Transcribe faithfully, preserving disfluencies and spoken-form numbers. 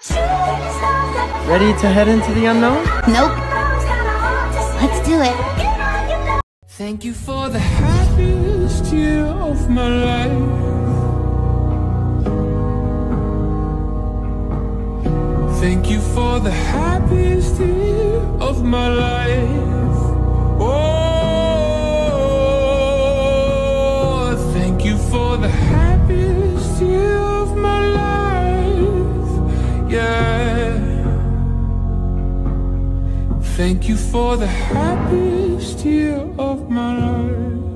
Ready to head into the unknown? Nope. Let's do it. Thank you for the happiest year of my life. Thank you for the happiest year of my life. Oh, thank you for the happiest year of my life. Yeah. Thank you for the happiest year of my life.